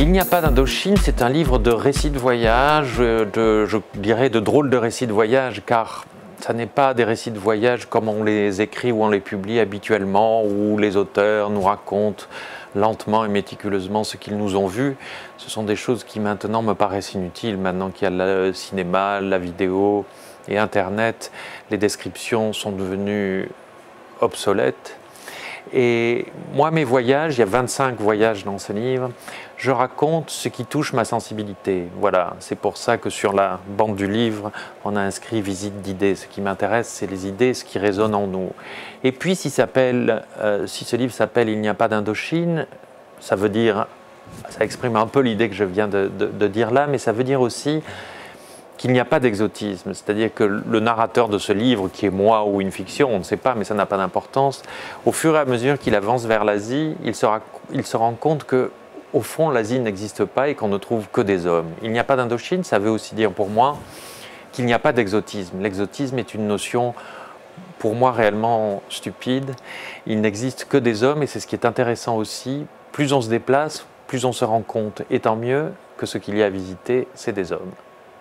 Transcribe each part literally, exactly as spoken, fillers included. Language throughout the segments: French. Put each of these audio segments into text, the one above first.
Il n'y a pas d'Indochine, c'est un livre de récits de voyage, de, je dirais de drôles de récits de voyage, car ça n'est pas des récits de voyage comme on les écrit ou on les publie habituellement, où les auteurs nous racontent lentement et méticuleusement ce qu'ils nous ont vu. Ce sont des choses qui maintenant me paraissent inutiles, maintenant qu'il y a le cinéma, la vidéo et Internet. Les descriptions sont devenues obsolètes. Et moi, mes voyages, il y a vingt-cinq voyages dans ce livre, je raconte ce qui touche ma sensibilité. Voilà, c'est pour ça que sur la bande du livre, on a inscrit « Visite d'idées ». Ce qui m'intéresse, c'est les idées, ce qui résonne en nous. Et puis, si, euh, si ce livre s'appelle « Il n'y a pas d'Indochine », ça veut dire, ça exprime un peu l'idée que je viens de, de, de dire là, mais ça veut dire aussi qu'il n'y a pas d'exotisme, c'est-à-dire que le narrateur de ce livre, qui est moi ou une fiction, on ne sait pas, mais ça n'a pas d'importance, au fur et à mesure qu'il avance vers l'Asie, il, il se rend compte que, au fond, l'Asie n'existe pas et qu'on ne trouve que des hommes. Il n'y a pas d'Indochine, ça veut aussi dire pour moi qu'il n'y a pas d'exotisme. L'exotisme est une notion, pour moi, réellement stupide. Il n'existe que des hommes et c'est ce qui est intéressant aussi. Plus on se déplace, plus on se rend compte, et tant mieux que ce qu'il y a à visiter, c'est des hommes.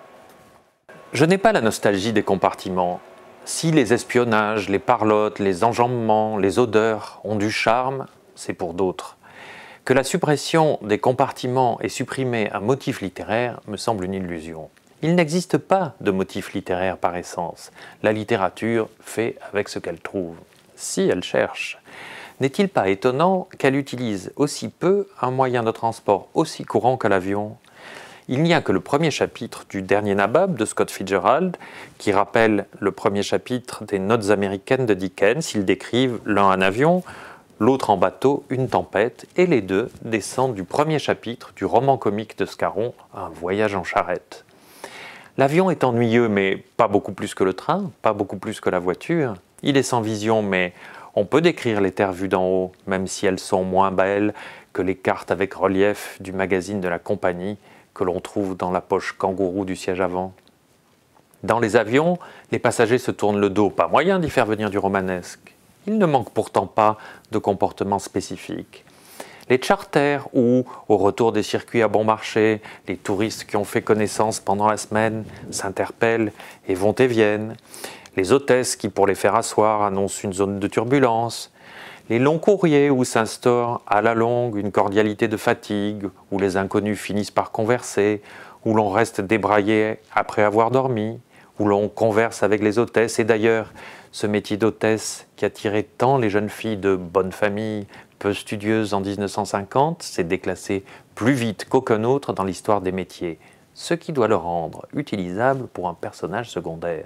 Je n'ai pas la nostalgie des compartiments. Si les espionnages, les parlottes, les enjambements, les odeurs ont du charme, c'est pour d'autres. Que la suppression des compartiments ait supprimé un motif littéraire me semble une illusion. Il n'existe pas de motif littéraire par essence. La littérature fait avec ce qu'elle trouve, si elle cherche. N'est-il pas étonnant qu'elle utilise aussi peu un moyen de transport aussi courant que l'avion ? Il n'y a que le premier chapitre du Dernier Nabab de Scott Fitzgerald qui rappelle le premier chapitre des Notes américaines de Dickens. Ils décrivent l'un un avion, l'autre en bateau, une tempête, et les deux descendent du premier chapitre du roman comique de Scarron, Un voyage en charrette. L'avion est ennuyeux, mais pas beaucoup plus que le train, pas beaucoup plus que la voiture. Il est sans vision, mais on peut décrire les terres vues d'en haut, même si elles sont moins belles que les cartes avec relief du magazine de la compagnie que l'on trouve dans la poche kangourou du siège avant. Dans les avions, les passagers se tournent le dos, pas moyen d'y faire venir du romanesque. Il ne manque pourtant pas de comportements spécifiques. Les charters où, au retour des circuits à bon marché, les touristes qui ont fait connaissance pendant la semaine s'interpellent et vont et viennent. Les hôtesses qui, pour les faire asseoir, annoncent une zone de turbulence. Les longs courriers où s'instaure à la longue une cordialité de fatigue, où les inconnus finissent par converser, où l'on reste débraillé après avoir dormi, où l'on converse avec les hôtesses. Et d'ailleurs, ce métier d'hôtesse qui attirait tant les jeunes filles de bonne famille, peu studieuses en mille neuf cent cinquante, s'est déclassé plus vite qu'aucun autre dans l'histoire des métiers, ce qui doit le rendre utilisable pour un personnage secondaire.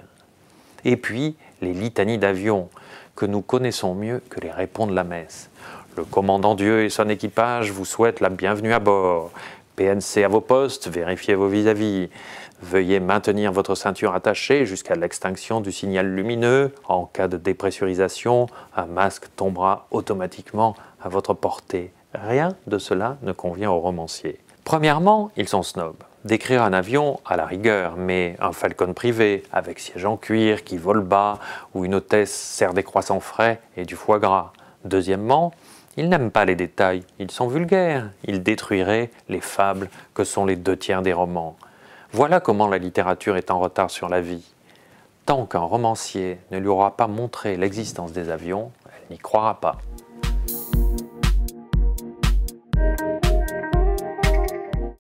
Et puis, les litanies d'avions, que nous connaissons mieux que les répons de la messe. Le commandant Dieu et son équipage vous souhaitent la bienvenue à bord. P N C à vos postes, vérifiez vos vis-à-vis. Veuillez maintenir votre ceinture attachée jusqu'à l'extinction du signal lumineux. En cas de dépressurisation, un masque tombera automatiquement à votre portée. Rien de cela ne convient aux romanciers. Premièrement, ils sont snobs. Décrire un avion à la rigueur, mais un Falcon privé avec siège en cuir qui vole bas, où une hôtesse sert des croissants frais et du foie gras. Deuxièmement, ils n'aiment pas les détails, ils sont vulgaires, ils détruiraient les fables que sont les deux tiers des romans. Voilà comment la littérature est en retard sur la vie. Tant qu'un romancier ne lui aura pas montré l'existence des avions, elle n'y croira pas.